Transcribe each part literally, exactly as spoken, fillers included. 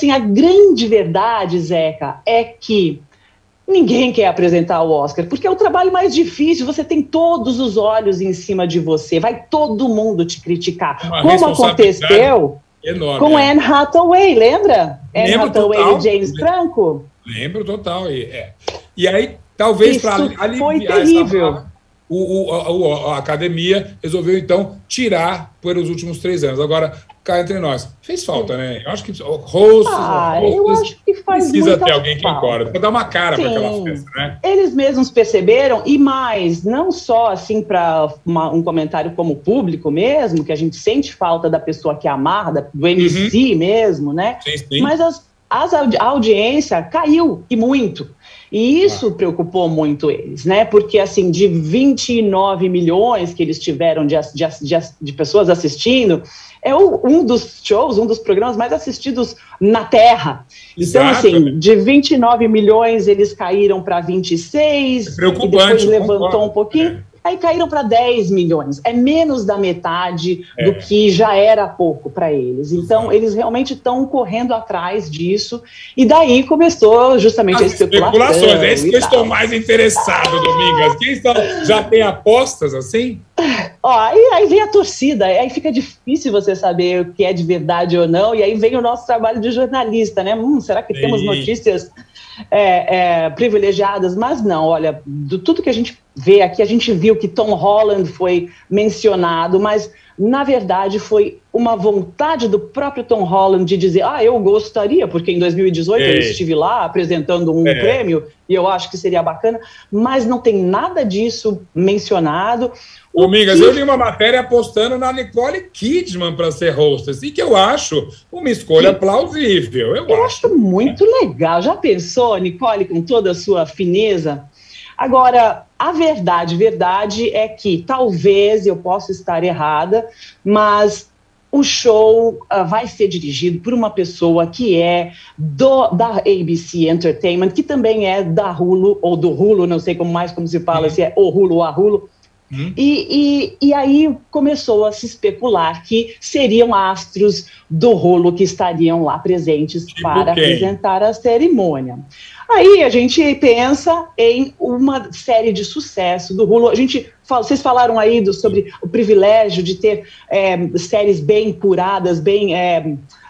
assim, a grande verdade, Zeca, é que ninguém quer apresentar o Oscar, porque é o trabalho mais difícil, você tem todos os olhos em cima de você, vai todo mundo te criticar. Uma Como aconteceu enorme, com é. Anne Hathaway, lembra? Lembro Anne Hathaway total, e James Franco? Lembro total. E, é. e aí, talvez para aliviar foi terrível. essa barra, o, o, a, a academia resolveu, então, tirar pelos últimos três anos. Agora, cá entre nós, fez falta, né? Eu acho que hosts, ah, hosts eu acho que faz precisa ter alguém falta. que encorda, para dar uma cara para aquela festa, né? Eles mesmos perceberam, e mais, não só assim para um comentário como público mesmo, que a gente sente falta da pessoa que amarra, do M C uhum. mesmo, né? Sim, sim. Mas as, as, a audiência caiu, e muito. E isso ah. preocupou muito eles, né? Porque, assim, de vinte e nove milhões que eles tiveram de, de, de, de pessoas assistindo, é o, um dos shows, um dos programas mais assistidos na Terra. Exato. Então, assim, de vinte e nove milhões, eles caíram para vinte e seis, é e depois levantou concordo. um pouquinho. É. Aí caíram para dez milhões, é menos da metade é. do que já era pouco para eles. Então, Exato. Eles realmente estão correndo atrás disso, e daí começou justamente As a especulação. especulações, é isso que eu estou mais interessado, Domingas. Quem está, já tem apostas assim? Ó, aí, aí vem a torcida, aí fica difícil você saber o que é de verdade ou não, e aí vem o nosso trabalho de jornalista, né? Hum, será que Sim. temos notícias é, é, privilegiadas? Mas não, olha, do tudo que a gente vê aqui, a gente viu que Tom Holland foi mencionado, mas na verdade foi uma vontade do próprio Tom Holland de dizer, ah, eu gostaria, porque em dois mil e dezoito Ei. eu estive lá apresentando um é. prêmio, e eu acho que seria bacana, mas não tem nada disso mencionado. Domingas, que... eu li uma matéria apostando na Nicole Kidman para ser hostess, e que eu acho uma escolha que... plausível. Eu, eu acho. acho muito legal. Já pensou, Nicole, com toda a sua fineza? Agora, a verdade, verdade é que talvez eu possa estar errada, mas o show uh, vai ser dirigido por uma pessoa que é do, da A B C Entertainment, que também é da Hulu, ou do Hulu, não sei como mais como se fala, uhum. se é o Hulu ou a Hulu. Uhum. E, e, e aí começou a se especular que seriam astros do Hulu que estariam lá presentes tipo para quem? apresentar a cerimônia. Aí a gente pensa em uma série de sucesso do Hulu. A gente fala, vocês falaram aí do, sobre o privilégio de ter é, séries bem curadas, bem é,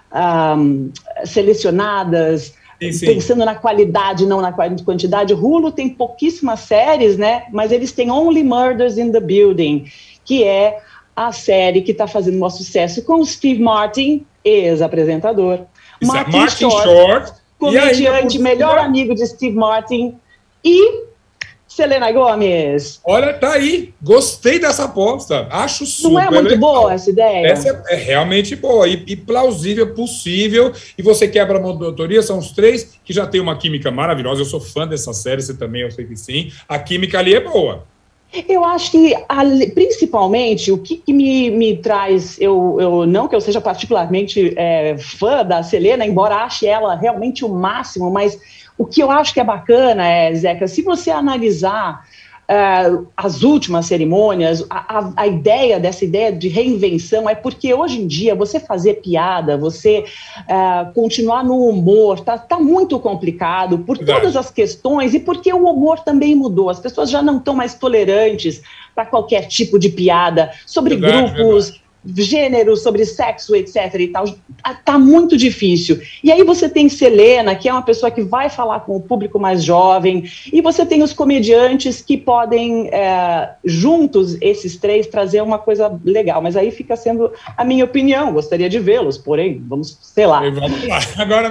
um, selecionadas, sim, sim. pensando na qualidade, não na quantidade. O Hulu tem pouquíssimas séries, né? Mas eles têm Only Murders in the Building, que é a série que está fazendo o maior sucesso com o Steve Martin, ex-apresentador. Martin, Martin Short. Short. Comediante, melhor amigo de Steve Martin, e Selena Gomez. Olha, tá aí. Gostei dessa aposta. Acho super Não é muito legal. boa essa ideia? Essa é, é realmente boa e, e plausível, possível. E você quebra a monotonia, são os três que já tem uma química maravilhosa. Eu sou fã dessa série, você também, eu sei que sim. A química ali é boa. Eu acho que, principalmente, o que, que me, me traz, eu, eu não que eu seja particularmente é, fã da Selena, embora ache ela realmente o máximo, mas o que eu acho que é bacana, é, Zeca, se você analisar uh, as últimas cerimônias, a, a, a ideia dessa ideia de reinvenção é porque hoje em dia você fazer piada, você uh, continuar no humor, tá, tá muito complicado por Verdade. todas as questões e porque o humor também mudou. As pessoas já não estão mais tolerantes para qualquer tipo de piada sobre Verdade, grupos... Verdade. gênero, sobre sexo, etc e tal, tá muito difícil. E aí você tem Selena, que é uma pessoa que vai falar com o público mais jovem, e você tem os comediantes que podem, é, juntos, esses três, trazer uma coisa legal, mas aí fica sendo a minha opinião, gostaria de vê-los, porém, vamos, sei lá. Vamos lá. Agora